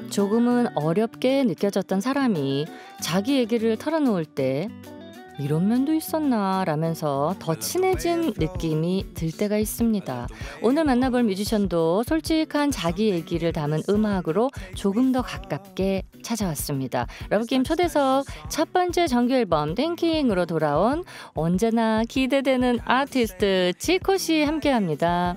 조금은 어렵게 느껴졌던 사람이 자기 얘기를 털어놓을 때 이런 면도 있었나 라면서 더 친해진 느낌이 들 때가 있습니다. 오늘 만나볼 뮤지션도 솔직한 자기 얘기를 담은 음악으로 조금 더 가깝게 찾아왔습니다. 러브게임 초대석 첫 번째 정규 앨범 땡킹으로 돌아온 언제나 기대되는 아티스트 지코씨 함께합니다.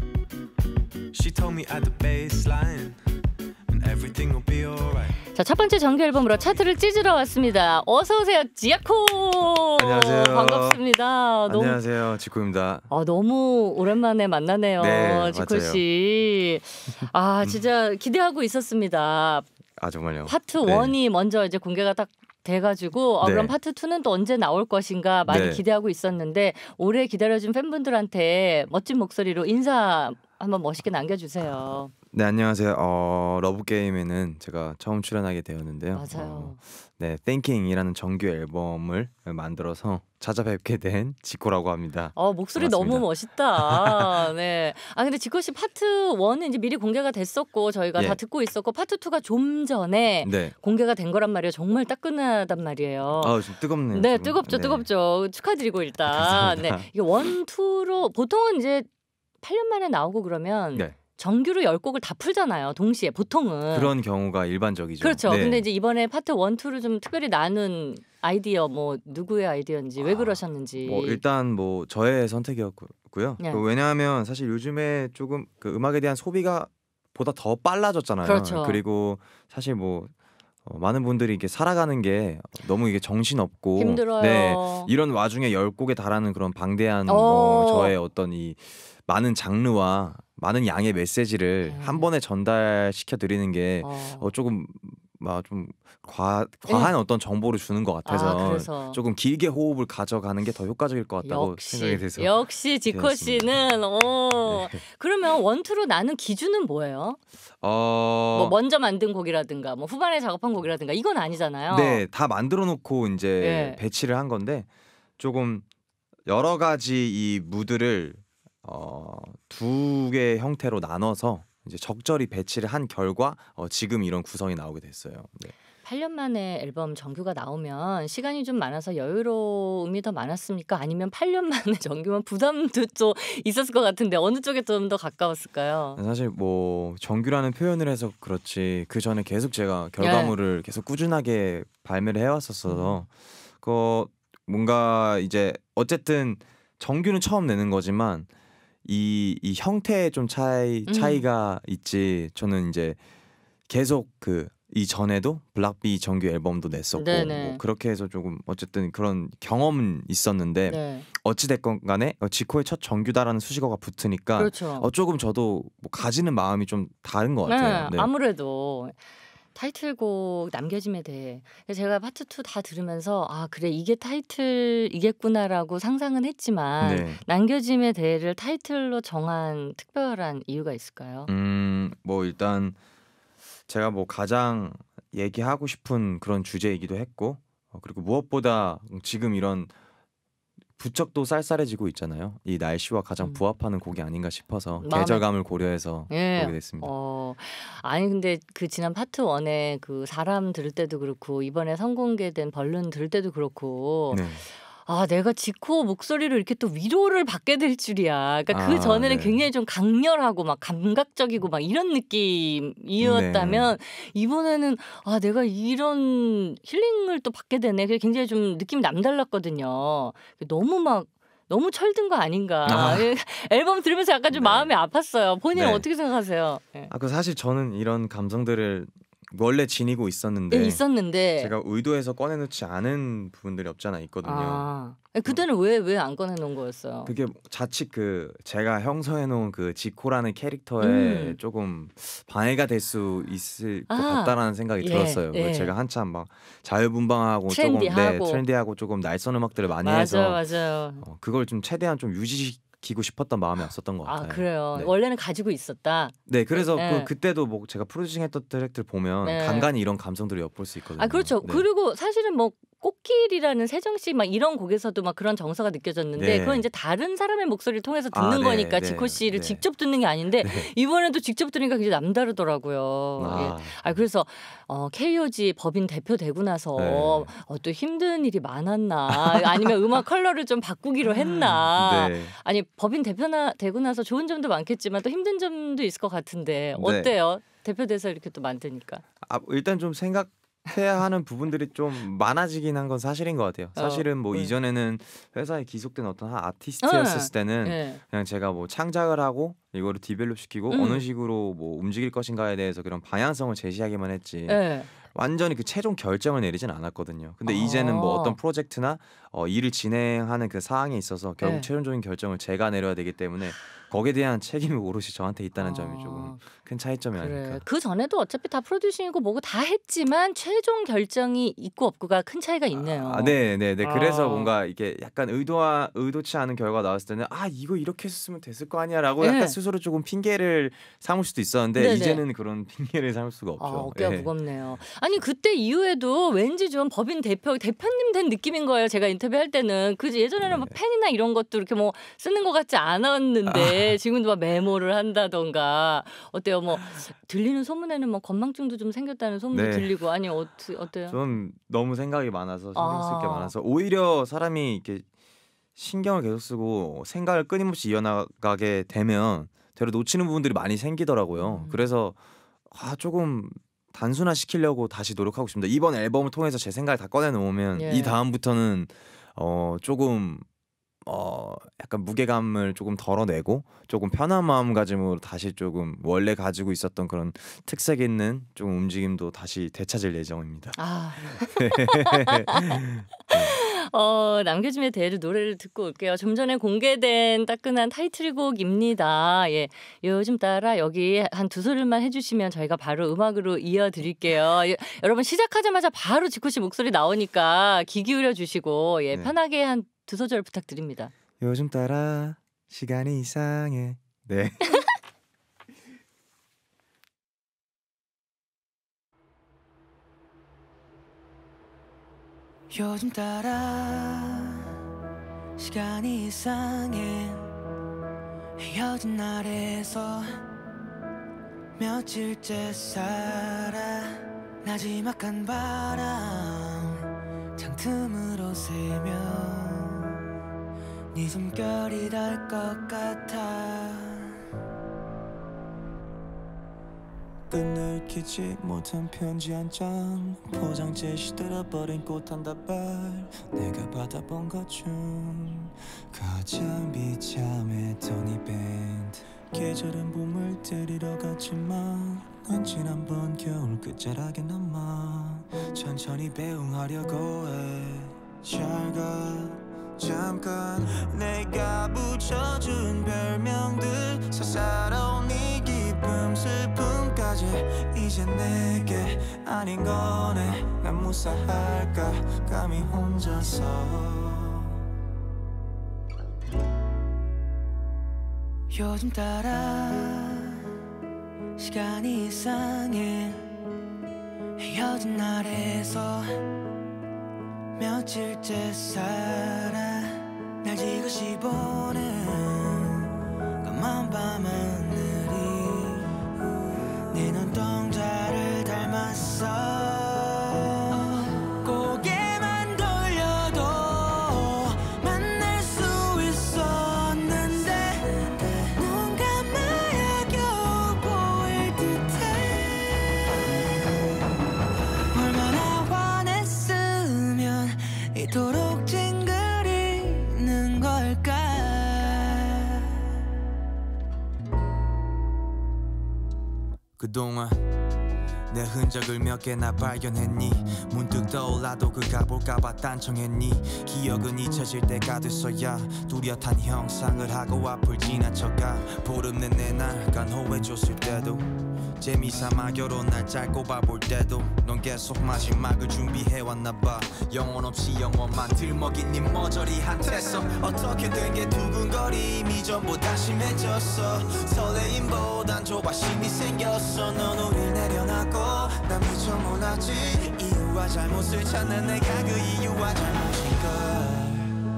She told me at the baseline and everything will be alright. 자, 첫 번째 정규 앨범으로 차트를 찢으러 왔습니다. 어서 오세요, 지코. 안녕하세요. 반갑습니다. 안녕하세요, 지코입니다. 너무 오랜만에 만나네요, 네, 지코 씨. 진짜 기대하고 있었습니다. 정말요. 파트 1이 먼저 이제 공개가 딱 돼가지고 네. 그럼 파트 2는 또 언제 나올 것인가 많이 기대하고 있었는데 오래 기다려준 팬분들한테 멋진 목소리로 인사 한번 멋있게 남겨주세요. 네, 안녕하세요. 러브게임에는 제가 처음 출연하게 되었는데요. 맞아요. Thinking이라는 정규 앨범을 만들어서 찾아뵙게 된 지코라고 합니다. 목소리 반갑습니다. 너무 멋있다. 네. 근데 지코 씨 파트 1은 이제 미리 공개가 됐었고 저희가 다 듣고 있었고 파트 2가 좀 전에 공개가 된 거란 말이에요. 정말 따끈하단 말이에요. 좀 뜨겁네요. 네, 지금. 뜨겁죠. 축하드리고 일단. 네. 이게 1, 2로 보통은 이제 8년 만에 나오고 그러면 정규로 10곡을 다 풀잖아요. 동시에 보통은. 그런 경우가 일반적이죠. 그렇죠. 근데 이제 이번에 파트 1, 2를 좀 특별히 나눈 아이디어 누구의 아이디어인지 왜 그러셨는지. 일단 저의 선택이었고요. 왜냐하면 사실 요즘에 조금 그 음악에 대한 소비가 보다 더 빨라졌잖아요. 그렇죠. 그리고 사실 많은 분들이 이렇게 살아가는 게 너무 이게 정신없고 힘들어요. 이런 와중에 10곡에 달하는 그런 방대한 저의 어떤 이 많은 장르와 많은 양의 메시지를 한 번에 전달시켜 드리는 게 조금 좀 과한 어떤 정보를 주는 것 같아서 조금 길게 호흡을 가져가는 게 더 효과적일 것 같다고 생각이 돼서 역시 지코 씨는 그러면 1, 2로 나는 기준은 뭐예요? 먼저 만든 곡이라든가 후반에 작업한 곡이라든가 이건 아니잖아요. 네, 다 만들어 놓고 이제 배치를 한 건데 조금 여러 가지 이 무드를 두 개의 형태로 나눠서 이제 적절히 배치를 한 결과 지금 이런 구성이 나오게 됐어요. 8년 만에 앨범 정규가 나오면 시간이 좀 많아서 여유로움이 더 많았습니까? 아니면 8년 만에 정규면 부담도 좀 있었을 것 같은데 어느 쪽에 좀 더 가까웠을까요? 사실 정규라는 표현을 해서 그렇지 그 전에 계속 제가 결과물을 계속 꾸준하게 발매를 해왔었어서 뭔가 이제 어쨌든 정규는 처음 내는 거지만 이 형태에 좀 차이가 있지. 저는 이제 계속 이 전에도 블락비 정규 앨범도 냈었고 그렇게 해서 조금 어쨌든 그런 경험은 있었는데 어찌됐건 간에 지코의 첫 정규다라는 수식어가 붙으니까 조금 저도 가지는 마음이 좀 다른 것 같아요. 아무래도 타이틀곡 남겨짐에 대해 제가 파트 2 다 들으면서 그래 이게 타이틀이겠구나라고 상상은 했지만 남겨짐에 대해를 타이틀로 정한 특별한 이유가 있을까요? 일단 제가 가장 얘기하고 싶은 그런 주제이기도 했고 그리고 무엇보다 지금 이런 부쩍도 쌀쌀해지고 있잖아요. 이 날씨와 가장 부합하는 곡이 아닌가 싶어서 계절감을 고려해서 부르게 됐습니다. 근데 그 지난 파트 1에 그 사람 들을 때도 그렇고 이번에 선공개된 벌룬 들을 때도 그렇고 내가 지코 목소리로 이렇게 또 위로를 받게 될 줄이야. 그러니까 그 전에는 굉장히 좀 강렬하고 막 감각적이고 막 이런 느낌이었다면 이번에는 내가 이런 힐링을 또 받게 되네. 그게 굉장히 좀 느낌이 남달랐거든요. 너무 철든 거 아닌가. 앨범 들으면서 약간 좀 마음이 아팠어요. 본인은 어떻게 생각하세요? 사실 저는 이런 감정들을 원래 지니고 있었는데 제가 의도해서 꺼내놓지 않은 부분들이 없잖아 있거든요. 그때는 왜 안 꺼내놓은 거였어요? 그게 자칫 제가 형성해놓은 지코라는 캐릭터에 조금 방해가 될 수 있을 것 같다라는 생각이 들었어요. 제가 한참 막 자유분방하고 트렌디하고 조금 날선 음악들을 많이 해서 맞아요. 그걸 좀 최대한 좀 유지시키고 싶었던 마음이 앞섰던 것 같아요. 그래요. 원래는 가지고 있었다. 그래서 그때도 제가 프로듀싱했던 트랙들 보면 간간히 이런 감성들을 엿볼 수 있거든요. 그렇죠. 그리고 사실은 꽃길이라는 세정씨 막 이런 곡에서도 막 그런 정서가 느껴졌는데 네. 그건 이제 다른 사람의 목소리를 통해서 아, 듣는 네, 거니까 네, 지코 씨를 네. 직접 듣는 게 아닌데 네. 이번에도 직접 들으니까 굉장히 남다르더라고요. 예. 그래서 KOG 법인 대표 되고 나서 네. 또 힘든 일이 많았나 아니면 음악 컬러를 좀 바꾸기로 했나 네. 아니 법인 대표나 되고 나서 좋은 점도 많겠지만 또 힘든 점도 있을 것 같은데 네. 어때요? 대표돼서 이렇게 또 만드니까. 일단 좀 생각해야 하는 부분들이 좀 많아지긴 한 건 사실인 것 같아요. 사실은 뭐 이전에는 회사에 기속된 어떤 한 아티스트였을 때는 네. 그냥 제가 뭐 창작을 하고 이거를 디벨롭 시키고 어느 식으로 뭐 움직일 것인가에 대해서 그런 방향성을 제시하기만 했지. 네. 완전히 그 최종 결정을 내리진 않았거든요. 근데 이제는 뭐 어떤 프로젝트나 일을 진행하는 그 사항에 있어서 결국 네. 최종적인 결정을 제가 내려야 되기 때문에 거기에 대한 책임이 오롯이 저한테 있다는 점이 조금 큰 차이점이 아닐까. 그 전에도 어차피 다 프로듀싱이고 뭐고 다 했지만 최종 결정이 있고 없고가 큰 차이가 있네요. 네. 그래서 뭔가 이게 약간 의도치 않은 결과가 나왔을 때는 이거 이렇게 했으면 됐을 거 아니야라고 네. 약간 스스로 조금 핑계를 삼을 수도 있었는데 네네. 이제는 그런 핑계를 삼을 수가 없죠. 어깨가 무겁네요. 아니 그때 이후에도 왠지 좀 법인 대표님 된 느낌인 거예요. 제가 인터뷰할 때는 그지 예전에는 뭐 펜이나 이런 것도 이렇게 뭐 쓰는 것 같지 않았는데 지금도 막 메모를 한다던가 어때요? 뭐 들리는 소문에는 뭐 건망증도 좀 생겼다는 소문도 네. 들리고 아니 어때요? 전 너무 생각이 많아서 신경 쓸 게 많아서 오히려 사람이 이렇게 신경을 계속 쓰고 생각을 끊임없이 이어나가게 되면 되려 놓치는 부분들이 많이 생기더라고요. 그래서 조금 단순화시키려고 다시 노력하고 있습니다. 이번 앨범을 통해서 제 생각을 다 꺼내놓으면 이 다음부터는 조금 약간 무게감을 조금 덜어내고 조금 편한 마음가짐으로 다시 조금 원래 가지고 있었던 그런 특색 있는 좀 움직임도 다시 되찾을 예정입니다. 남겨짐의 대해를 노래를 듣고 올게요. 좀 전에 공개된 따끈한 타이틀곡입니다. 예, 요즘 따라 여기 한 두 소절만 해주시면 저희가 바로 음악으로 이어드릴게요. 여러분 시작하자마자 바로 지코 씨 목소리 나오니까 귀 기울여 주시고 편하게 한 두 소절 부탁드립니다. 요즘 따라 시간이 이상해. 네. 요즘 따라 시간이 이상해. 헤어진 날에서 며칠째 살아. 나지막한 바람 창틈으로 새면 네 숨결이 닿을 것 같아. 끝내키지 못한 편지 한 장, 포장재 시들어버린 꽃 한 다발, 내가 받아본 것 중 가장 비참했던 이 밴드. 계절은 봄을 데리러 갔지만 난 지난번 겨울 끝자락에 남아 천천히 배웅하려고 해. 잘 가 잠깐 내가 붙여준 별명들 사사로운 이 기쁨 슬픔까지 이제 내게 아닌 거네. 난 무사할까 감히 혼자서. 요즘 따라 시간이 이상해. 헤어진 날에서 며칠째 살아. 날 지그시 보는 까만 밤하늘이 네 눈동자를 닮았어. 고개만 돌려도 만날 수 있었는데 눈 감아야 겨우 보일 듯해. 얼마나 원했으면 이토록 찡그리는 걸까. 그동안 내 흔적을 몇 개나 발견했니. 문득 떠올라도 그 가볼까봐 딴청했니. 기억은 잊혀질 때가 됐어야 뚜렷한 형상을 하고 앞을 지나쳐가. 보름 내내 날 간호해줬을 때도 재미삼아 결혼 날짜 꼽아볼 때도 넌 계속 마지막을 준비해왔나봐. 영혼 없이 영원만 들먹인 네 머저리한 태서 어떻게 된 게 두근거림이 전보다 심해졌어. 설레임보단 조바심이 생겼어. 넌 우릴 내려놨고 난 미처 몰랐지. 이유에 이유와 잘못을 찾는 내가 그 이유와 잘못인걸.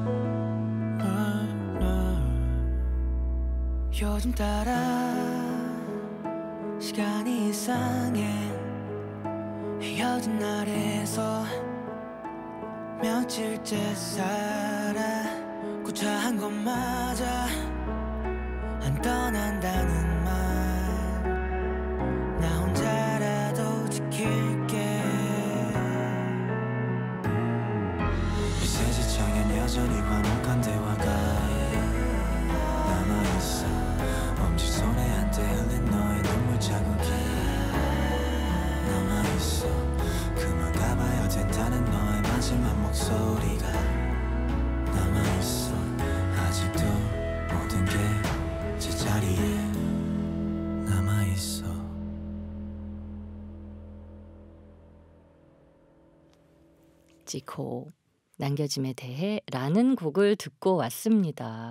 요즘 따라 시간이 이상해. 헤어진 날에서 며칠째 살아. 구차한 것마저 안 떠난다는 말 나 혼자라도 지킬게. 미세지청엔 여전히 화목한 대화가 남아있어. 엄지손에 한때 흘린 너의 눈물 자국이 남아있어. 그만 가봐야 된다는 너의 마지막 목소리가 남아있어. 아직도 모든 게 제자리에 남아있어. 지코 남겨짐에 대해 라는 곡을 듣고 왔습니다.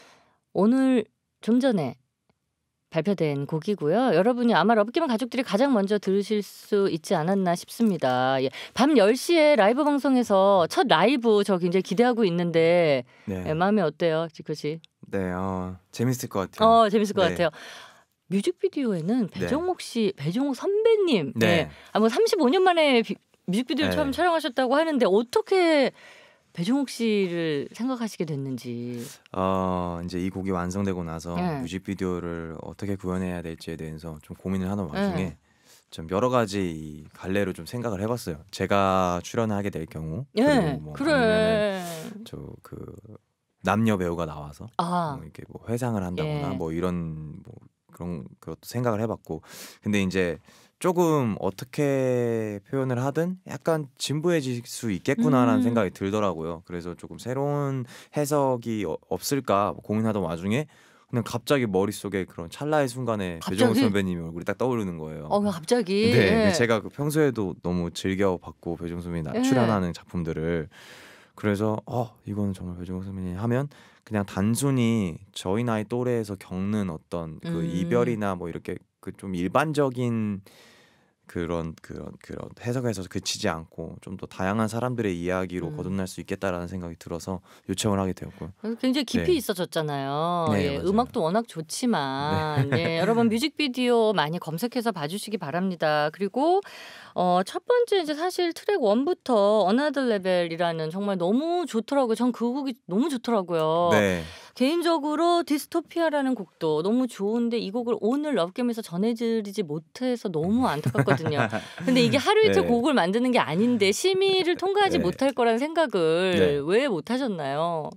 오늘 좀 전에 발표된 곡이고요. 여러분이 아마 러브게임 가족들이 가장 먼저 들으실 수 있지 않았나 싶습니다. 예. 밤 10시에 라이브 방송에서 첫 라이브 저 굉장히 기대하고 있는데 네, 예, 마음이 어때요? 지코 씨? 네, 재밌을 것 같아요. 재밌을 것 네. 같아요. 뮤직비디오에는 네. 배정옥 씨, 배정옥 선배님, 네. 뭐 35년 만에 뮤직비디오를 네. 처음 촬영하셨다고 하는데 어떻게 배정옥 씨를 생각하시게 됐는지. 이제 이 곡이 완성되고 나서 네. 뮤직비디오를 어떻게 구현해야 될지에 대해서 좀 고민을 하는 와중에 네. 좀 여러 가지 이 갈래로 좀 생각을 해봤어요. 제가 출연하게 될 경우, 예, 그리고 뭐 아니면은 그래. 저 그 남녀 배우가 나와서 아, 뭐 이렇게 뭐 회상을 한다거나 예. 뭐 이런 뭐 그런 것도 생각을 해봤고, 근데 이제 조금 어떻게 표현을 하든 약간 진부해질 수 있겠구나라는 음. 생각이 들더라고요. 그래서 조금 새로운 해석이 없을까 고민하던 와중에 그냥 갑자기 머릿속에 그런 찰나의 순간에 배정우 갑자기? 선배님 얼굴이 딱 떠오르는 거예요. 그냥 갑자기. 네, 예. 제가 그 평소에도 너무 즐겨 봤고 배정우 선배님 예. 출연하는 작품들을, 그래서 이거는 정말 배정우 선배님 하면 그냥 단순히 저희 나이 또래에서 겪는 어떤 그 이별이나 뭐 이렇게 그 좀 일반적인 그런 해석에서 그치지 않고 좀 더 다양한 사람들의 이야기로 거듭날 수 있겠다라는 생각이 들어서 요청을 하게 되었고요. 굉장히 깊이 네. 있어졌잖아요. 네, 예, 맞아요. 음악도 워낙 좋지만 예, 여러분 뮤직비디오 많이 검색해서 봐주시기 바랍니다. 그리고 첫 번째 이제 사실 트랙 1부터 Another Level이라는 정말 너무 좋더라고요. 전 그 곡이 너무 좋더라고요. 네. 개인적으로 디스토피아라는 곡도 너무 좋은데 이 곡을 오늘 러브게임에서 전해드리지 못해서 너무 안타깝거든요. 근데 이게 하루 이틀 네. 곡을 만드는 게 아닌데 심의를 통과하지 네. 못할 거라는 생각을 네. 왜 못하셨나요?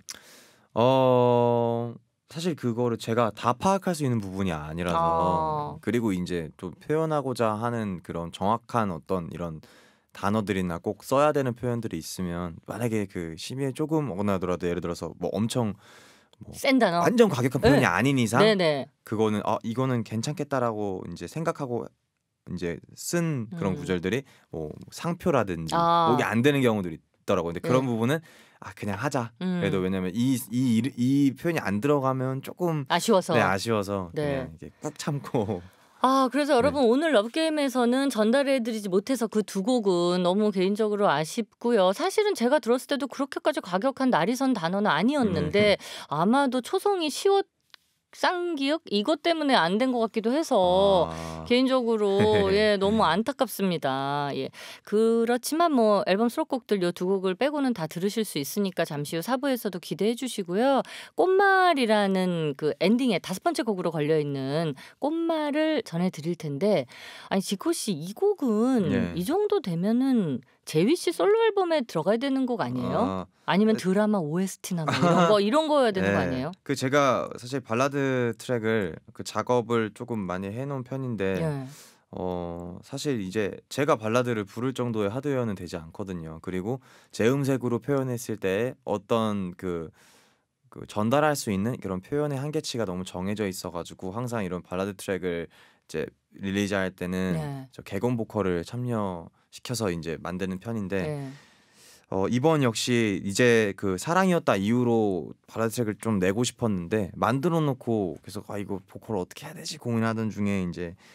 사실 그거를 제가 다 파악할 수 있는 부분이 아니라서, 그리고 이제 또 표현하고자 하는 그런 정확한 어떤 이런 단어들이나 꼭 써야 되는 표현들이 있으면 만약에 그 심의에 조금 어긋나더라도, 예를 들어서 뭐 엄청 뭐 센 단어. 완전 과격한 표현이 네. 아닌 이상 네네. 그거는 이거는 괜찮겠다라고 이제 생각하고 이제 쓴 그런 구절들이 뭐 상표라든지 뭐 이게 안 되는 경우들이 있더라고요. 근데 그런 부분은 그냥 하자. 그래도 왜냐면 이 표현이 안 들어가면 조금 아쉬워서. 아쉬워서 네. 그냥 이게 꾹 참고. 그래서 여러분 오늘 러브게임에서는 전달해드리지 못해서 그 두 곡은 너무 개인적으로 아쉽고요. 사실은 제가 들었을 때도 그렇게까지 과격한 날이선 단어는 아니었는데 아마도 초성이 쌍기역 이것 때문에 안 된 것 같기도 해서 개인적으로 예 너무 안타깝습니다. 예 그렇지만 뭐 앨범 수록곡들 요 두 곡을 빼고는 다 들으실 수 있으니까 잠시 후 4부에서도 기대해 주시고요. 꽃말이라는 그 엔딩에 5번째 곡으로 걸려 있는 꽃말을 전해드릴 텐데, 아니 지코 씨 이 곡은 이 정도 되면은 재휘 씨 솔로 앨범에 들어가야 되는 곡 아니에요? 아니면 드라마 OST나 뭐 이런 거여야 되는 거 아니에요? 그 제가 사실 발라드 트랙을 그 작업을 조금 많이 해놓은 편인데 예. 사실 이제 제가 발라드를 부를 정도의 하드웨어는 되지 않거든요. 그리고 제 음색으로 표현했을 때 어떤 그 전달할 수 있는 그런 표현의 한계치가 너무 정해져 있어가지고 항상 이런 발라드 트랙을 이제 릴리즈할 때는 저 객원 보컬을 참여시켜서 이제 만드는 편인데 이번 역시 이제 그 사랑이었다 이후로 발라드 트랙을 좀 내고 싶었는데 만들어 놓고 계속 이거 보컬 어떻게 해야 되지 고민하던 중에 이제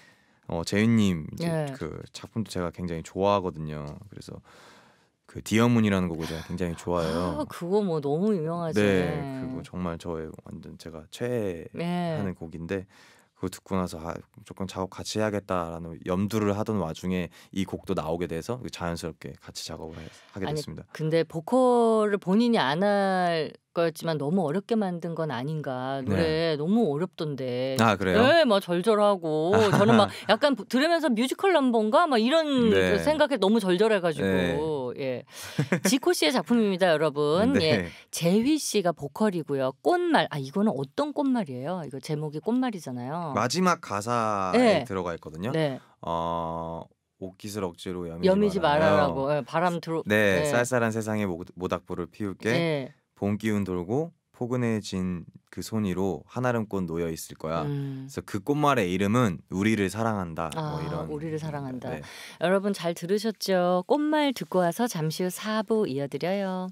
재윤님 이제 예. 그 작품도 제가 굉장히 좋아하거든요. 그래서 그 디어문이라는 곡을 제가 굉장히 좋아해요. 아, 그거 뭐 너무 유명하지. 네, 그거 정말 저의 완전 제가 최애하는 네. 곡인데 그거 듣고 나서 조금 작업 같이 해야겠다라는 염두를 하던 와중에 이 곡도 나오게 돼서 자연스럽게 같이 작업을 하게 아니, 됐습니다. 근데 보컬을 본인이 안 할 거였지만 너무 어렵게 만든 건 아닌가. 노래 너무 어렵던데. 아 그래요? 네, 막 절절하고 저는 막 약간 들으면서 뮤지컬 넘버인가 막 이런 네. 생각에 너무 절절해가지고 네. 예, 지코 씨의 작품입니다, 여러분. 네. 예, 재휘 씨가 보컬이고요. 꽃말. 아 이거는 어떤 꽃말이에요? 이거 제목이 꽃말이잖아요. 마지막 가사에 네. 들어가 있거든요. 네, 옷깃을 억지로 여미지 말아요. 말아라고. 예, 바람 들어. 네, 네. 쌀쌀한 세상에 모닥불을 피울게. 예. 봄 기운 돌고 포근해진 그 손 위로 한아름 꽃 놓여 있을 거야. 음. 그래서 그 꽃말의 이름은 우리를 사랑한다. 아, 뭐 이런. 우리를 사랑한다. 네. 여러분 잘 들으셨죠? 꽃말 듣고 와서 잠시 후 4부 이어드려요.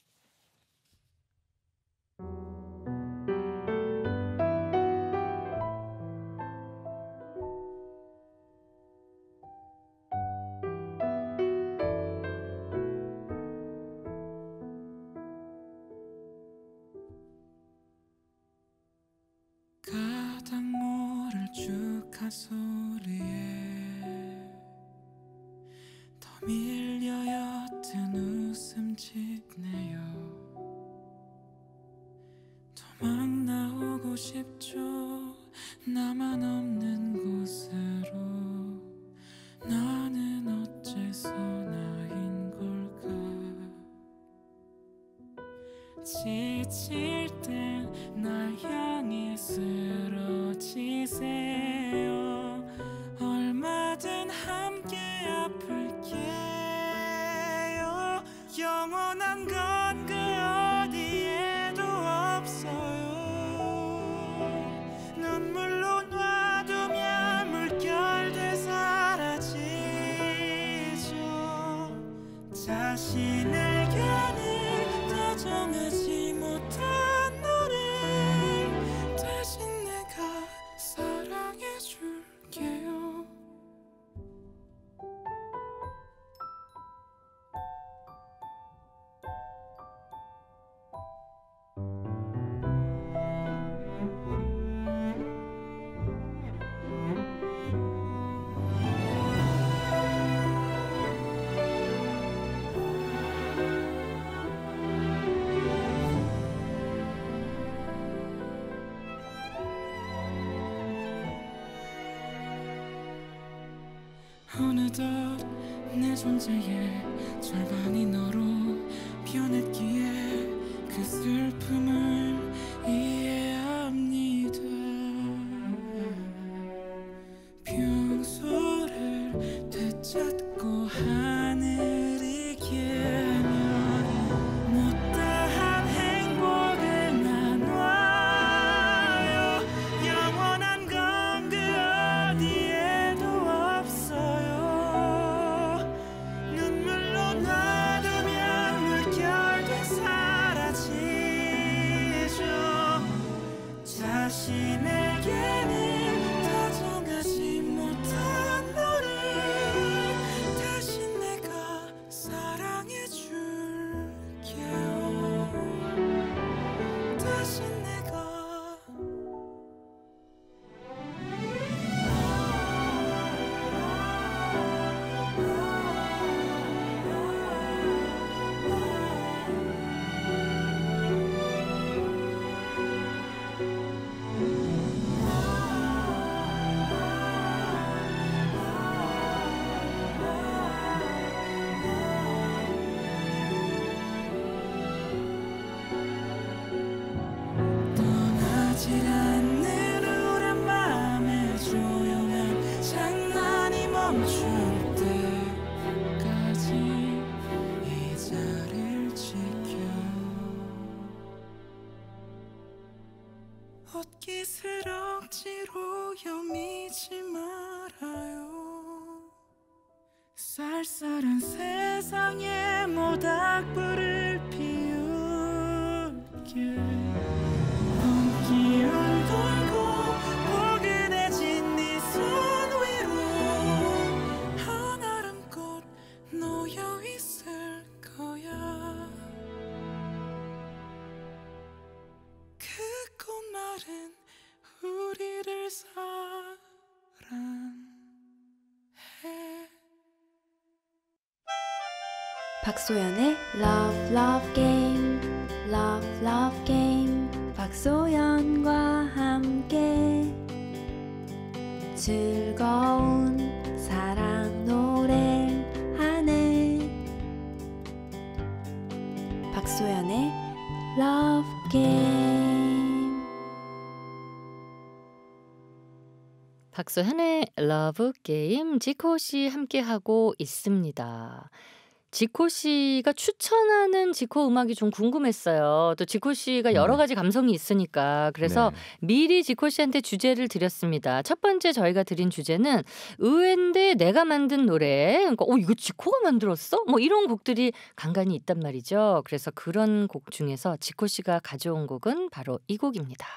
가닥 모를 축하 소리에 더 밀려 옅은 웃음 짓네요. 도망 나오고 싶죠. 나만 없는 곳으로. 나는 어째서 나인 걸까. 지칠 땐 날 향해 쓰러지세요. 얼마든 함께 아플게요. 영원한 건 그 어디에도 없어요. 눈물로 놔두면 물결돼 사라지죠. 자신의 견을 다정하지 못한 너를 대신 내가 사랑해줄게요. 어느덧 내 존재의 절반이 너로 변했기에 그 슬픔을 이해합니다. 평소를 되찾고 하늘이 개면 못다한 행복을 나눠요. 영원한 건 그 어디에도 없어요. 눈물로 놔두면 물결돼 사라지죠. 자신에게는 다정하지 못한 너를 대신 내가 사랑해줄게요. 대신 내가 떠나질 않는 우리 맘의 조용한 장난이 멈출 때까지 이 자리를 지켜. 옷깃을 억지로 여미지 말아요. 쌀쌀한 세상에 모닥불을 피울게. 봄 기운 돌고 포근해진 네 손 위로 박소연의 Love Love Game, Love Love Game. 박소연과 함께 즐거운 사랑 노래하네. 박소연의 Love Game. 박소현의 러브 게임 지코 씨 함께 하고 있습니다. 지코 씨가 추천하는 지코 음악이 좀 궁금했어요. 또 지코 씨가 여러 가지 감성이 있으니까 그래서 네. 미리 지코 씨한테 주제를 드렸습니다. 첫 번째 저희가 드린 주제는 의외인데 내가 만든 노래. 그러니까 이거 지코가 만들었어? 뭐 이런 곡들이 간간히 있단 말이죠. 그래서 그런 곡 중에서 지코 씨가 가져온 곡은 바로 이 곡입니다.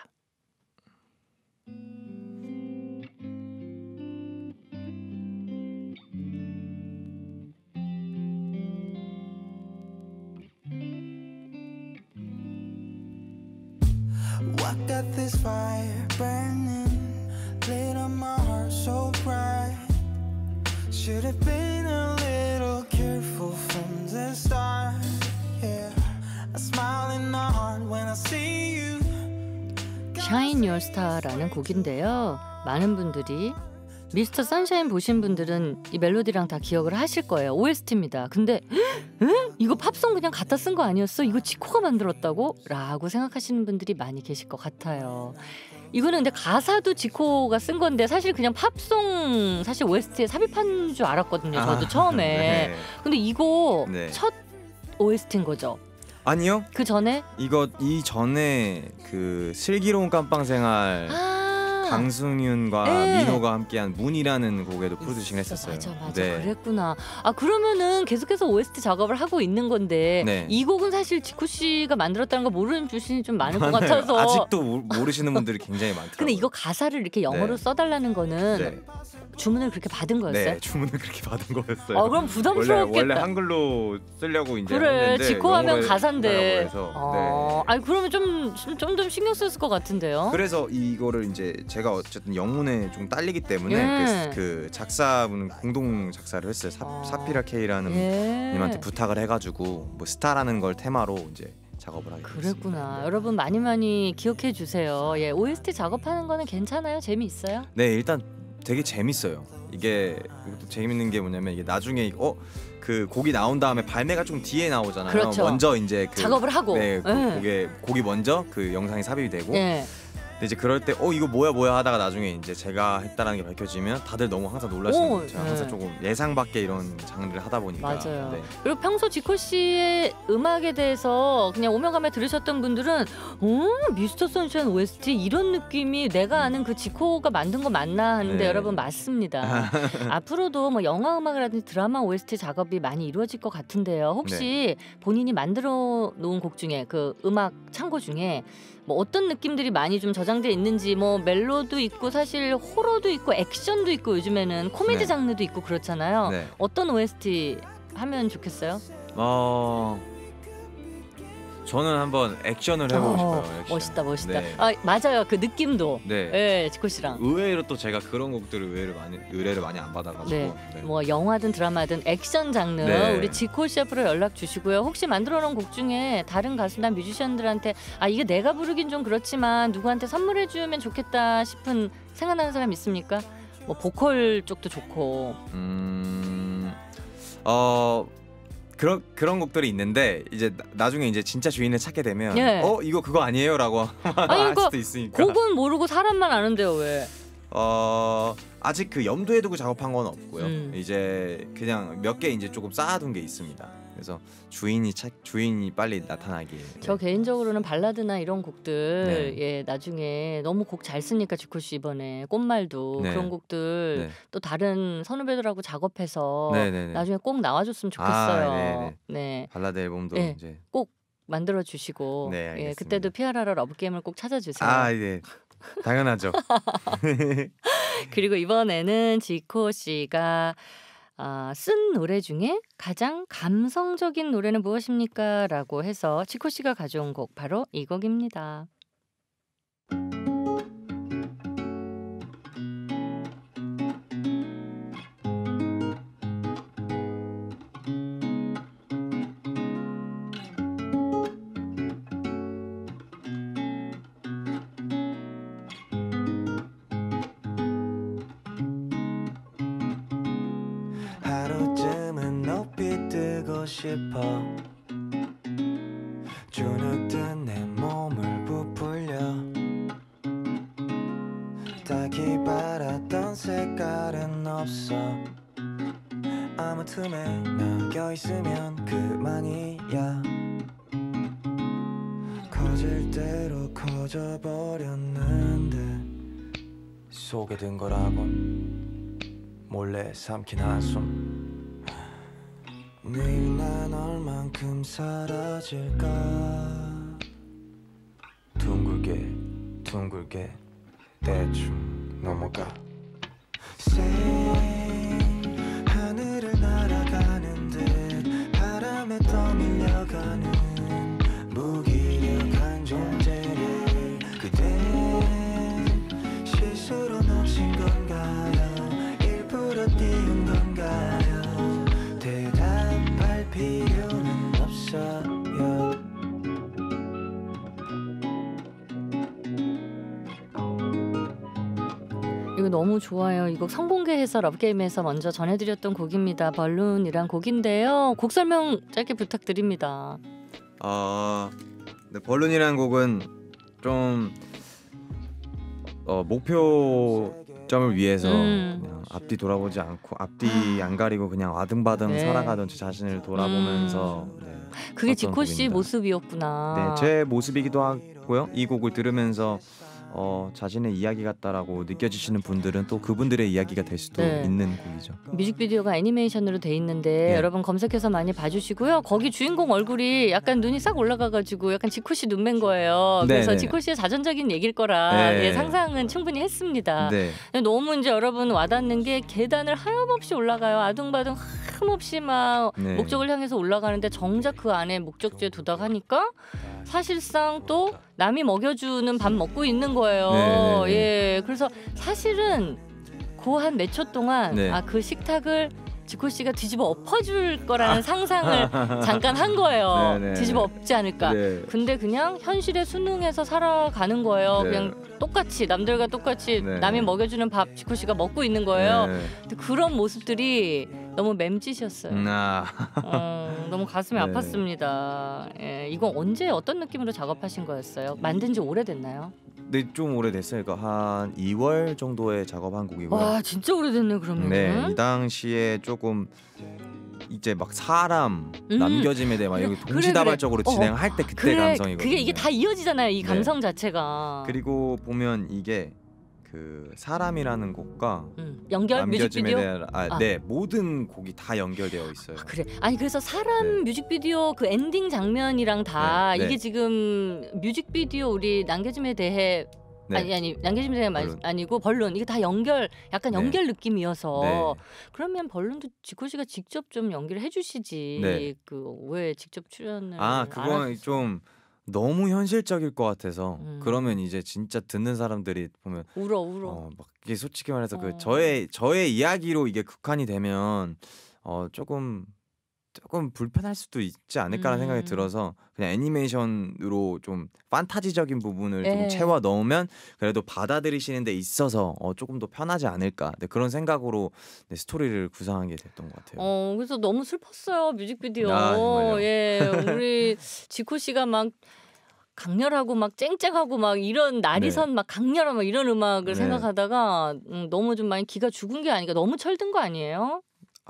What got this fire burning? Lit on my heart so bright. Should have been a little careful from the start. Yeah, a smile in my heart when I see you. Shine Your Star라는 곡인데요. 많은 분들이 미스터 선샤인 보신 분들은 이 멜로디랑 다 기억을 하실 거예요. OST입니다. 근데 이거 팝송 그냥 갖다 쓴 거 아니었어? 이거 지코가 만들었다고? 라고 생각하시는 분들이 많이 계실 것 같아요. 이거는 근데 가사도 지코가 쓴 건데 사실 그냥 팝송 사실 OST에 삽입한 줄 알았거든요. 저도 처음에. 네. 근데 이거 네. 첫 OST인 거죠? 아니요. 그 전에? 이거 이전에 그 슬기로운 깜빵생활 강승윤과 네. 민호가 함께한 문이라는 곡에도 프로듀싱을 했었어요. 맞아 네. 그랬구나. 아 그러면은 계속해서 OST 작업을 하고 있는 건데 네. 이 곡은 사실 지코 씨가 만들었다는 거 모르는 분이 좀 많을 것 같아서 아직도 모르시는 분들이 굉장히 많더라고요. 근데 이거 가사를 이렇게 영어로 네. 써달라는 거는 네. 주문을 그렇게 받은 거였어요? 네, 주문을 그렇게 받은 거였어요. 그럼 부담스럽겠다. 원래 한글로 쓰려고 이제 그래 했는데 지코 하면 영어로 가사인데 해서, 네. 아니 그러면 좀 더 신경 썼을 것 같은데요? 그래서 이거를 이제 제가 어쨌든 영문에 좀 딸리기 때문에 예. 그 작사분은 공동 작사를 했어요. 사피라 K라는 예. 님한테 부탁을 해가지고 뭐 스타라는 걸 테마로 이제 작업을 하게 됐습니다. 그랬구나. 네. 여러분 많이 기억해 주세요. 예, OST 작업하는 거는 괜찮아요? 재미있어요? 네, 일단 되게 재밌어요. 이게 또 재밌는 게 뭐냐면 이게 나중에 그 곡이 나온 다음에 발매가 좀 뒤에 나오잖아요. 그렇죠. 먼저 이제 그 작업을 하고. 네, 예. 곡이 먼저 그 영상이 삽입이 되고 예. 근데 이제 그럴 때 이거 뭐야 하다가 나중에 이제 제가 했다라는 게 밝혀지면 다들 너무 항상 놀라시는 제가 항상 네. 조금 예상 밖의 이런 장르를 하다 보니까 맞아요. 네. 그리고 평소 지코 씨의 음악에 대해서 그냥 오며 가며 들으셨던 분들은 미스터 선샤인 OST 이런 느낌이 내가 아는 그 지코가 만든 거 맞나 하는데 네. 여러분 맞습니다. 앞으로도 뭐 영화 음악이라든지 드라마 OST 작업이 많이 이루어질 것 같은데요. 혹시 본인이 만들어 놓은 곡 중에 그 음악 창고 중에 뭐 어떤 느낌들이 많이 좀 저장돼 있는지 뭐 멜로도 있고 사실 호러도 있고 액션도 있고 요즘에는 코미디 네. 장르도 있고 그렇잖아요. 네. 어떤 OST 하면 좋겠어요? 저는 한번 액션을 해보고 싶어요. 액션. 멋있다. 네. 맞아요. 그 느낌도. 네. 예, 지코 씨랑. 의외로 또 제가 그런 곡들을 의뢰를 많이 안 받아가지고 네. 네. 뭐 영화든 드라마든 액션 장르 네. 우리 지코 씨 앞으로 연락 주시고요. 혹시 만들어 놓은 곡 중에 다른 가수나 뮤지션들한테 이게 내가 부르긴 좀 그렇지만 누구한테 선물해 주면 좋겠다 싶은 생각나는 사람 있습니까? 뭐 보컬 쪽도 좋고. 그런 곡들이 있는데 이제 나중에 이제 진짜 주인을 찾게 되면 예. 이거 그거 아니에요라고 할 이거 수도 있으니까 곡은 모르고 사람만 아는데요, 왜? 아직 그 염두에 두고 작업한 건 없고요. 이제 그냥 몇 개 이제 조금 쌓아둔 게 있습니다. 그래서 주인이 빨리 나타나길. 저 개인적으로는 발라드나 이런 곡들 네. 예 나중에 너무 곡 잘 쓰니까 지코 씨 이번에 꽃말도 네. 그런 곡들 네. 또 다른 선후배들하고 작업해서 네네네. 나중에 꼭 나와줬으면 좋겠어요. 네네. 네, 발라드 앨범도 네. 이제 꼭 만들어 주시고 네, 예, 알겠습니다. 그때도 피아라라 러브 게임을 꼭 찾아주세요. 네. 당연하죠. 그리고 이번에는 지코 씨가 쓴 노래 중에 가장 감성적인 노래는 무엇입니까? 라고 해서 지코 씨가 가져온 곡 바로 이 곡입니다. 싶어 주눅든 내 몸을 부풀려 딱히 바랐던 색깔은 없어 아무 틈에 나겨 있으면 그만이야 커질 대로 커져버렸는데 속에 든 거라곤 몰래 삼킨 한숨 내일 난 얼만큼 사라질까 둥글게 둥글게 대충 넘어가 하늘을 날아가는 듯 바람에 떠밀려가는 무기력한 존재를 그댄 실수로 놓친 건가요 일부러 띄운 건가요 대답할 필요는 없어요 이거 너무 좋아요. 이 곡 성공개해서 러브게임에서 먼저 전해드렸던 곡입니다. 벌룬이란 곡인데요. 곡 설명 짧게 부탁드립니다. 네, 벌룬이라는 곡은 좀 목표점을 위해서 그냥 앞뒤 돌아보지 않고 앞뒤 안 가리고 그냥 아등바등 네. 살아가던 제 자신을 돌아보면서 그게 썼던 지코 씨 곡입니다. 모습이었구나. 네, 제 모습이기도 하고요. 이 곡을 들으면서 자신의 이야기 같다라고 느껴지시는 분들은 또 그분들의 이야기가 될 수도 네. 있는 곡이죠. 뮤직비디오가 애니메이션으로 돼 있는데 네. 여러분 검색해서 많이 봐주시고요. 거기 주인공 얼굴이 약간 눈이 싹 올라가가지고 약간 지코 씨 눈맨 거예요. 네, 그래서 네. 지코 씨의 자전적인 얘기일 거라 네. 예, 상상은 충분히 했습니다. 네. 근데 너무 이제 여러분 와닿는 게 계단을 하염없이 올라가요. 아둥바둥 하염없이 막 네. 목적을 향해서 올라가는데 정작 그 안에 목적지에 도달하니까 사실상 또 남이 먹여주는 밥 먹고 있는 거예요. 네, 네, 예, 그래서 사실은 그 한 몇 초 동안 네. 그 식탁을 지코 씨가 뒤집어 엎어줄 거라는 상상을 잠깐 한 거예요. 네, 네. 뒤집어 엎지 않을까. 네. 근데 그냥 현실에 순응해서 살아가는 거예요. 네. 그냥 똑같이 남들과 똑같이 네. 남이 먹여주는 밥 지코 씨가 먹고 있는 거예요. 네. 근데 그런 모습들이 너무 맴짓이었어요. 너무 가슴이 네. 아팠습니다. 예, 이거 언제 어떤 느낌으로 작업하신 거였어요? 만든 지 오래됐나요? 네, 좀 오래됐어요. 이거 한 2월 정도에 작업한 곡이고요. 와 진짜 오래됐네 그러면. 네, 이 당시에 조금 이제 막 사람 남겨짐에 대해 막 이렇게 그래, 동시다발적으로 그래. 진행할 때 그때 그래, 감성이거든요. 그게 이게 다 이어지잖아요. 이 네. 감성 자체가. 그리고 보면 이게 그 사람이라는 곡과 연결 남겨짐에 뮤직비디오. 대한 네, 모든 곡이 다 연결되어 있어요. 그래. 아니 그래서 사람 네. 뮤직비디오 그 엔딩 장면이랑 다 네, 네. 이게 지금 뮤직비디오 우리 남겨짐에 대해 네. 아니 남겨짐에 대해 벌룬. 아니고 벌룬 이게 다 약간 네. 연결 느낌이어서 네. 그러면 벌룬도 지코 씨가 직접 좀 연기를 해주시지. 네. 그 왜 직접 출연을 그건 좀 너무 현실적일 것 같아서 음. 그러면 이제 진짜 듣는 사람들이 보면 울어. 막 이게 솔직히 말해서 어. 그 저의 이야기로 이게 극한이 되면 조금 불편할 수도 있지 않을까라는 생각이 들어서 그냥 애니메이션으로 좀 판타지적인 부분을 예. 좀 채워 넣으면 그래도 받아들이시는 데 있어서 조금 더 편하지 않을까 그런 생각으로 스토리를 구상하게 됐던 것 같아요. 그래서 너무 슬펐어요 뮤직비디오. 정말요? 예, 우리 지코 씨가 막 강렬하고 막 쨍쨍하고 막 이런 날이선 막 강렬한 막 이런 음악을 네. 생각하다가 너무 좀 많이 기가 죽은 게 아닌가. 너무 철든 거 아니에요?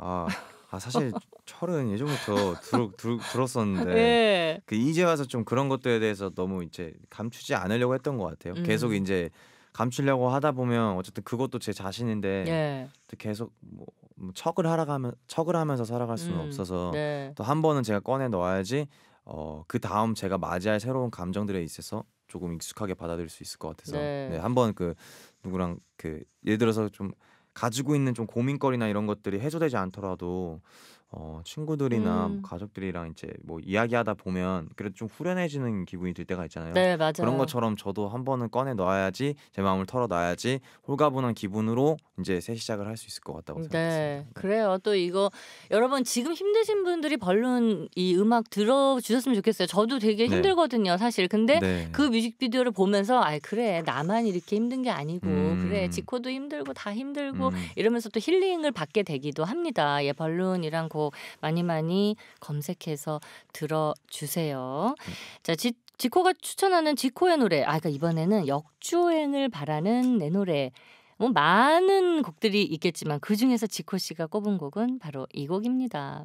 사실 철은 예전부터 들었었는데 예. 그 이제 와서 좀 그런 것들에 대해서 너무 이제 감추지 않으려고 했던 것 같아요. 계속 이제 감추려고 하다 보면 어쨌든 그것도 제 자신인데 예. 계속 뭐 척을 하면서 살아갈 수는 없어서 네. 또 한 번은 제가 꺼내 넣어야지 그 다음 제가 맞이할 새로운 감정들에 있어서 조금 익숙하게 받아들일 수 있을 것 같아서 네. 한번 그 누구랑 그 예를 들어서 좀 가지고 있는 좀 고민거리나 이런 것들이 해소되지 않더라도 친구들이나 뭐 가족들이랑 이제 뭐 이야기하다 보면 그래도 좀 후련해지는 기분이 들 때가 있잖아요. 네, 맞아요. 그런 것처럼 저도 한 번은 꺼내 넣어야지 제 마음을 털어놔야지 홀가분한 기분으로 이제 새 시작을 할 수 있을 것 같다고 네, 생각했습니다. 그래요. 또 이거 여러분 지금 힘드신 분들이 벌룬 이 음악 들어주셨으면 좋겠어요. 저도 되게 네. 힘들거든요, 사실. 근데 네. 그 뮤직비디오를 보면서 그래 나만 이렇게 힘든 게 아니고 그래 음. 지코도 힘들고 다 힘들고 음. 이러면서 또 힐링을 받게 되기도 합니다. 예, 벌룬이란 곡 곡 많이 많이 검색해서 들어주세요. 자, 지코가 추천하는 지코의 노래. 그러니까 이번에는 역주행을 바라는 내 노래. 뭐 많은 곡들이 있겠지만 그 중에서 지코 씨가 꼽은 곡은 바로 이 곡입니다.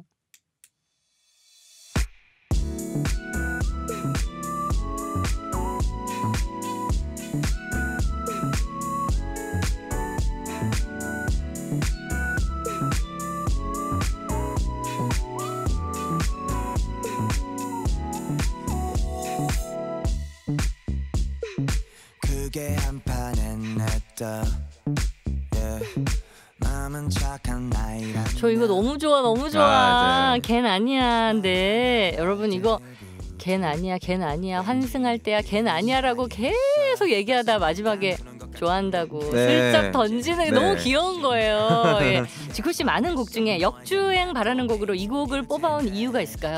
그게 한판엔 냈다 마음은 착한 나이란 저 이거 너무 좋아 너무 좋아. 걘 아니야. 네 여러분 이거 걘 아니야 걘 아니야 환승할 때야 걘 아니야라고 계속 얘기하다 마지막에 좋아한다고 슬쩍 던지는 게 너무 귀여운 거예요. 예. 지코 씨 많은 곡 중에 역주행 바라는 곡으로 이 곡을 뽑아온 이유가 있을까요?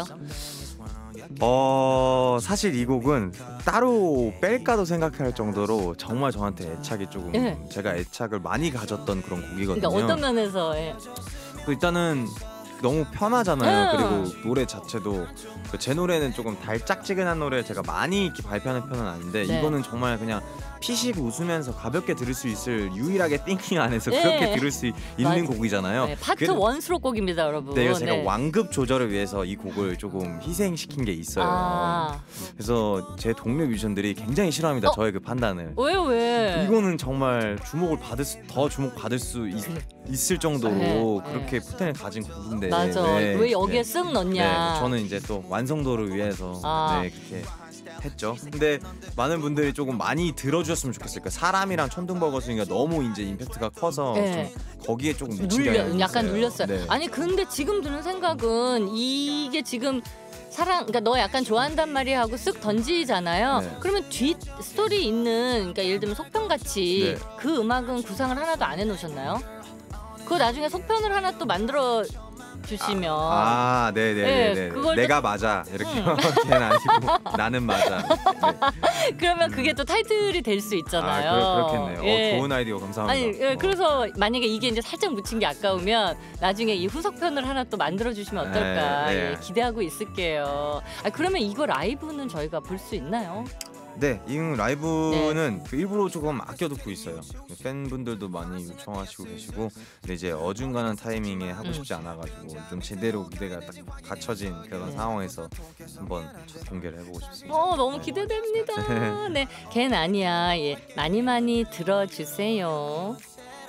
사실 이 곡은 따로 뺄까도 생각할 정도로 정말 저한테 애착이 조금 제가 애착을 많이 가졌던 그런 곡이거든요. 그러니까 어떤 면에서 일단은 너무 편하잖아요. 그리고 노래 자체도 제 노래는 조금 달짝지근한 노래 제가 많이 이렇게 발표하는 편은 아닌데 이거는 정말 그냥 피식 웃으면서 가볍게 들을 수 있을 유일하게 띵킹 안에서 그렇게 들을 수 있는 곡이잖아요. 파트 1 수록곡입니다 여러분. 네, 제가 완급 조절을 위해서 이 곡을 조금 희생시킨 게 있어요. 그래서 제 동료 뮤지션들이 굉장히 싫어합니다. 저의 그 판단을. 왜? 이거는 정말 더 주목받을 수 있을 정도로 그렇게 포텐을 가진 곡인데 맞아. 왜 여기에 쓱 넣냐. 저는 이제 또 완성도를 위해서 그렇게 했죠. 근데 많은 분들이 조금 많이 들어주셨으면 좋겠어요. 그러니까 사람이랑 천둥버거스니까 너무 이제 임팩트가 커서 좀 거기에 조금 약간 눌렸어요. 아니 근데 지금 드는 생각은 이게 지금 그러니까 너 약간 좋아한단 말이야 하고 쓱 던지잖아요. 그러면 뒷 스토리 있는 그러니까 예를 들면 속편같이 그 음악은 구상을 하나도 안 해놓으셨나요? 그거 나중에 속편을 하나 또 만들어 주시면 네네네. 내가 맞아 이렇게 걔는 아니고 나는 맞아. 그러면 그게 또 타이틀이 될 수 있잖아요. 그렇겠네요. 좋은 아이디어 감사합니다. 그래서 만약에 이게 이제 살짝 묻힌 게 아까우면 나중에 이 후속편을 하나 또 만들어 주시면 어떨까 기대하고 있을게요. 그러면 이거 라이브는 저희가 볼 수 있나요? 네, 이 라이브는 일부러 조금 아껴 듣고 있어요. 팬분들도 많이 요청하시고 계시고, 근데 이제 어중간한 타이밍에 하고 싶지 않아가지고 좀 제대로 무대가 딱 갖춰진 그런 상황에서 한번 첫 공개를 해보고 싶습니다. 너무 기대됩니다. 네, 걘 아니야. 많이 많이 들어주세요.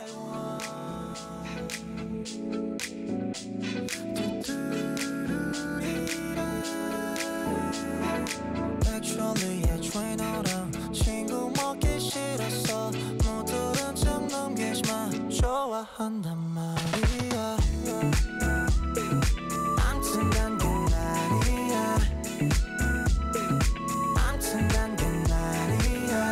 좋아한단 말이야. 아무튼 난 게 아니야. 아무튼 난 게 아니야.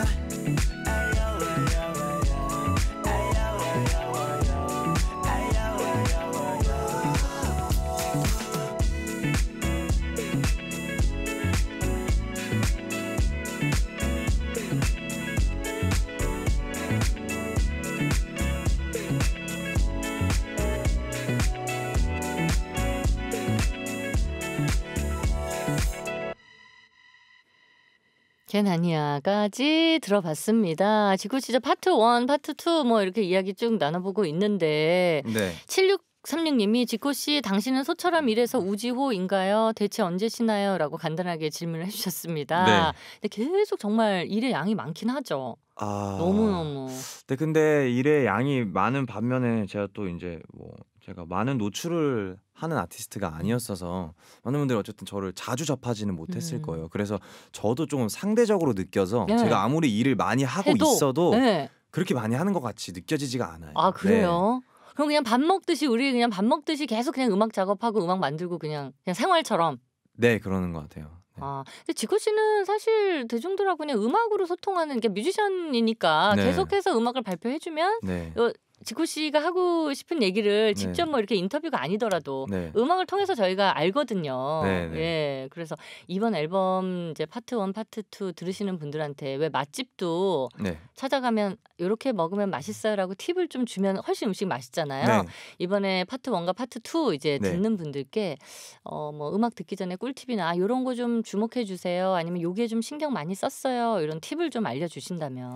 걘 아니야까지 들어봤습니다. 지코 진짜 파트 1, 파트 2 뭐 이렇게 이야기 쭉 나눠보고 있는데 7636님이 지코 씨 당신은 소처럼 일해서 우지호인가요? 대체 언제 쉬나요? 라고 간단하게 질문을 해주셨습니다. 근데 계속 정말 일의 양이 많긴 하죠. 너무너무. 네, 근데 일의 양이 많은 반면에 제가 또 이제 제가 많은 노출을 하는 아티스트가 아니었어서 많은 분들이 어쨌든 저를 자주 접하지는 못했을 거예요. 그래서 저도 조금 상대적으로 느껴서 제가 아무리 일을 많이 하고 있어도 그렇게 많이 하는 것 같이 느껴지지가 않아요. 그래요? 그럼 그냥 밥 먹듯이 우리 그냥 밥 먹듯이 계속 그냥 음악 작업하고 음악 만들고 그냥 생활처럼. 네, 그러는 것 같아요. 근데 지코 씨는 사실 대중들하고 그냥 음악으로 소통하는 게 뮤지션이니까 계속해서 음악을 발표해주면 지코 씨가 하고 싶은 얘기를 직접 뭐 이렇게 인터뷰가 아니더라도 네. 음악을 통해서 저희가 알거든요. 네, 네. 예, 그래서 이번 앨범 이제 파트 1, 파트 2 들으시는 분들한테 왜 맛집도 네. 찾아가면 이렇게 먹으면 맛있어요라고 팁을 좀 주면 훨씬 음식 맛있잖아요. 네. 이번에 파트 1과 파트 2 이제 네. 듣는 분들께 뭐 음악 듣기 전에 꿀팁이나 이런 거 좀 주목해 주세요. 아니면 요게 좀 신경 많이 썼어요. 이런 팁을 좀 알려주신다면.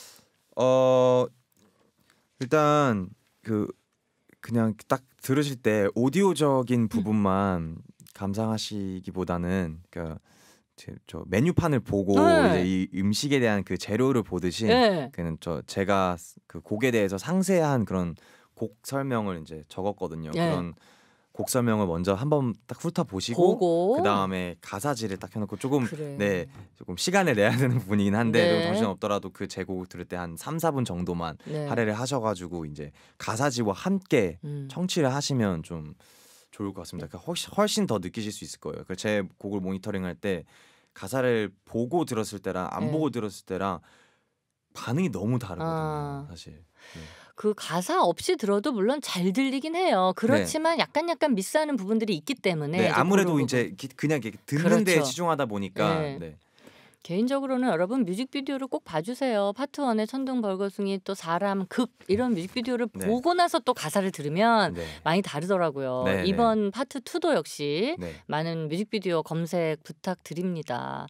일단 그냥 딱 들으실 때 오디오적인 부분만 감상하시기보다는 저 메뉴판을 보고 네. 이제 이 음식에 대한 그 재료를 보듯이 네. 그는 제가 그 곡에 대해서 상세한 그런 곡 설명을 이제 적었거든요. 네. 그런 곡 설명을 먼저 한번 딱 훑어보시고 보고 그 다음에 가사지를 딱 해놓고 조금 그래. 네 조금 시간을 내야 되는 부분이긴 한데 네. 좀 정신 없더라도 그 제곡 들을 때 한 3-4분 정도만 네. 할애를 하셔가지고 이제 가사지와 함께 청취를 하시면 좀 좋을 것 같습니다. 그러니까 훨씬 더 느끼실 수 있을 거예요. 제 곡을 모니터링할 때 가사를 보고 들었을 때랑 안 네. 보고 들었을 때랑 반응이 너무 다르거든요. 사실. 네. 그 가사 없이 들어도 물론 잘 들리긴 해요. 그렇지만 약간 미스하는 부분들이 있기 때문에 네, 아무래도 그런 이제 그냥 이렇게 듣는 데 그렇죠. 치중하다 보니까 네. 네. 개인적으로는 여러분 뮤직비디오를 꼭 봐주세요. 파트 1의 천둥벌거숭이 또 사람 극 이런 뮤직비디오를 네. 보고 나서 또 가사를 들으면 네. 많이 다르더라고요. 네, 이번 파트 2도 역시 네. 많은 뮤직비디오 검색 부탁드립니다.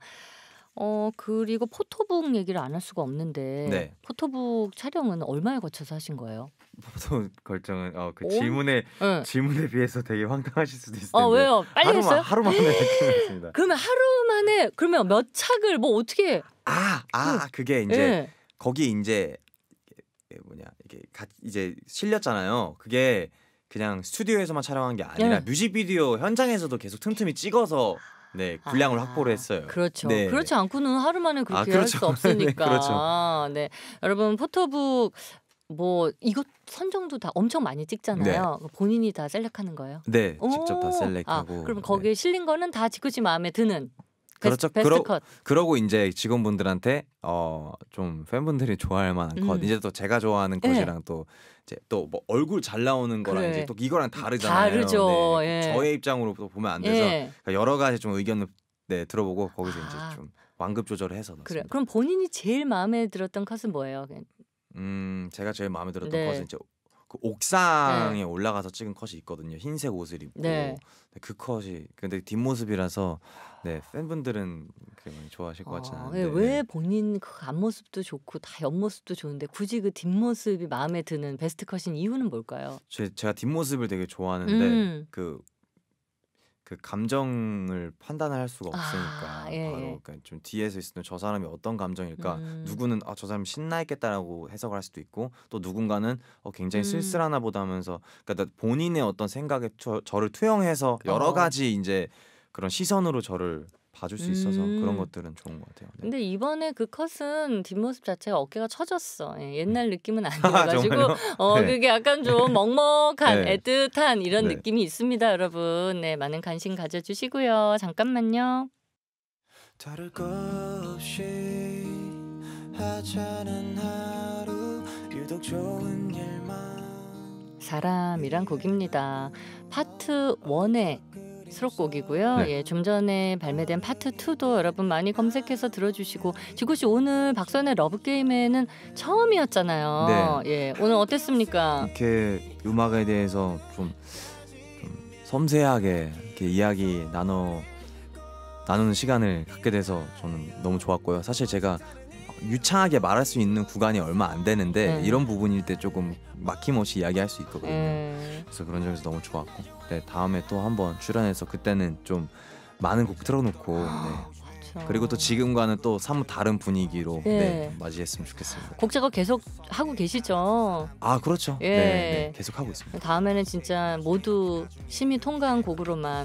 그리고 포토북 얘기를 안 할 수가 없는데 네. 포토북 촬영은 얼마에 거쳐서 하신 거예요? 포토 결정은 그 오? 질문에 네. 비해서 되게 황당하실 수도 있을 텐데. 왜요? 빨리 했어요? 하루 만에 했습니다. 그러면 하루 만에 그러면 몇 착을 뭐 어떻게? 그게 이제 예. 거기 이제 이게 이제 실렸잖아요. 그게 그냥 스튜디오에서만 촬영한 게 아니라 네. 뮤직비디오 현장에서도 계속 틈틈이 찍어서 분량을 확보를 했어요. 그렇죠. 네. 그렇지 않고는 하루 만에 그렇게 할 그렇죠. 수 없으니까. 네, 그렇죠. 네. 여러분 포토북 뭐 이것 선정도 다 엄청 많이 찍잖아요. 본인이 다 셀렉하는 거예요? 네, 직접 다 셀렉하고. 그럼 거기에 실린 거는 다 지코 씨 마음에 드는 그렇죠. 베스트 컷. 그러고 이제 직원분들한테 좀 팬분들이 좋아할 만한 컷. 이제 또 제가 좋아하는 컷이랑 또 이제 또 뭐 얼굴 잘 나오는 거랑 그래. 이제 또 이거랑 다르잖아요. 다르죠. 네. 예. 저의 입장으로 또 보면 안 돼서 예. 그러니까 여러 가지 좀 의견을 들어보고 거기서 이제 좀 완급 조절을 해서 넣습니다. 그래. 그럼 본인이 제일 마음에 들었던 컷은 뭐예요? 제가 제일 마음에 들었던 네. 컷은 이제 그 옥상에 올라가서 찍은 컷이 있거든요. 흰색 옷을 입고 네. 그 컷이 근데 뒷모습이라서 팬분들은 그렇게 많이 좋아하실 것 같지는 않은데 왜 본인 그 앞모습도 좋고 다 옆모습도 좋은데 굳이 그 뒷모습이 마음에 드는 베스트 컷인 이유는 뭘까요? 제가 뒷모습을 되게 좋아하는데 그 감정을 판단을 할 수가 없으니까 예, 바로 예. 그러니까 좀 뒤에서 있으면 저 사람이 어떤 감정일까 누구는 저 사람 신나 있겠다라고 해석을 할 수도 있고 또 누군가는 굉장히 쓸쓸하나 보다 하면서 그러니까 본인의 어떤 생각에 저를 투영해서 여러 가지 이제 그런 시선으로 저를 봐줄 수 있어서 그런 것들은 좋은 것 같아요. 네. 근데 이번에 그 컷은 뒷모습 자체가 어깨가 처졌어. 옛날 느낌은 아니어가지고 정말요? 네. 그게 약간 좀 먹먹한 네. 애틋한 이런 네. 느낌이 있습니다, 여러분. 네, 많은 관심 가져주시고요. 잠깐만요. 다를 것 없이 하찮은 하루 유독 좋은 일만 사람이란 곡입니다. 파트 1의 수록곡이고요. 네. 예, 좀 전에 발매된 파트 2도 여러분 많이 검색해서 들어주시고 지코 씨 오늘 박선의 러브 게임에는 처음이었잖아요. 예, 오늘 어땠습니까? 이렇게 음악에 대해서 좀 섬세하게 이렇게 이야기 나누는 시간을 갖게 돼서 저는 너무 좋았고요. 사실 제가 유창하게 말할 수 있는 구간이 얼마 안 되는데 이런 부분일 때 조금 막힘없이 이야기할 수 있거든요. 그래서 그런 점에서 너무 좋았고 다음에 또 한번 출연해서 그때는 좀 많은 곡 틀어놓고 그리고 또 지금과는 또 사뭇 다른 분위기로 맞이했으면 좋겠습니다. 곡 작업 계속 하고 계시죠? 그렇죠. 예. 네, 계속 하고 있습니다. 다음에는 진짜 모두 심의 통과한 곡으로만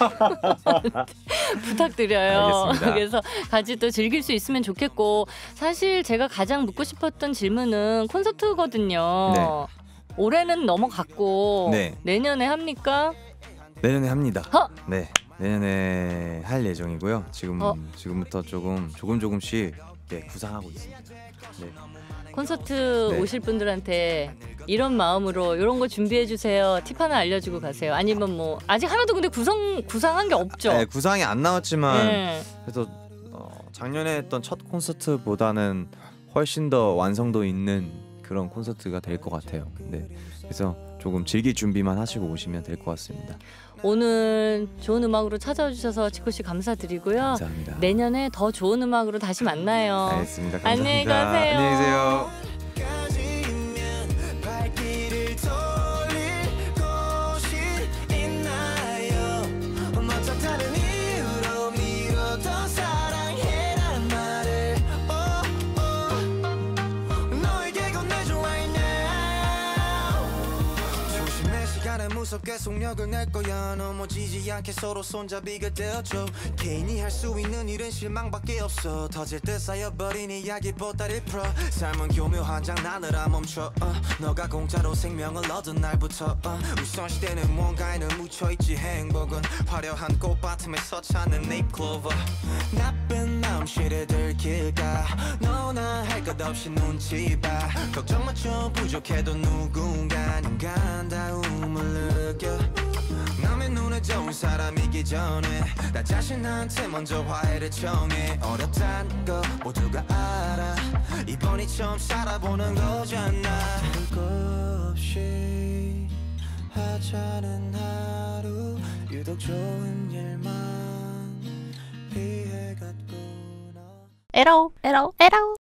부탁드려요. 알겠습니다. 그래서 같이 또 즐길 수 있으면 좋겠고 사실 제가 가장 묻고 싶었던 질문은 콘서트거든요. 네. 올해는 넘어갔고 내년에 합니까? 내년에 합니다. 허! 네. 내년에 할 예정이고요. 지금부터 조금씩 구상하고 있습니다. 네. 콘서트 네. 오실 분들한테 이런 마음으로 이런 거 준비해 주세요. 팁 하나 알려주고 가세요. 아니면 뭐 아직 하나도 근데 구상한 게 없죠. 네, 구상이 안 나왔지만 네. 그래서 작년에 했던 첫 콘서트보다는 훨씬 더 완성도 있는 그런 콘서트가 될 것 같아요. 네. 그래서 조금 즐길 준비만 하시고 오시면 될 것 같습니다. 오늘 좋은 음악으로 찾아와 주셔서 지코 씨 감사드리고요. 감사합니다. 내년에 더 좋은 음악으로 다시 만나요. 알겠습니다. 감사합니다. 안녕히 가세요. 안녕히 계세요. 까지면 발길을 돌릴 곳이 있나요? 먼저 다른 이유로 미뤄도 사랑해란 말을 너에게 건네줘 right now. 조심해 시간은 무섭게 속력을 낼 거야. 넘어지지 않게 서로 손잡이가 되어줘. 개인이 할 수 있는 일은 실망밖에 없어. 터질 듯 쌓여버린 이야기보다를 풀어. 삶은 교묘한 장난으로 멈춰. 너가 공짜로 생명을 얻은 날부터 우선시대는 뭔가에는 묻혀있지. 행복은 화려한 꽃밭음에서 찾는 네잎클로버. 나쁜 마음 실에 들킬까. 너나 할 것 없이 눈치 봐. 걱정 마좀 부족해도 누군가는 간다움을 느껴. 남의 눈에 좋은 사람이기 전에 나 자신한테 먼저 화해를 청해. 어렵단 거 모두가 알아. 이번이 처음 살아보는 거잖아. 별거 없이 하찮은 하루 유독 좋은 일만 피해갔구나. 에러.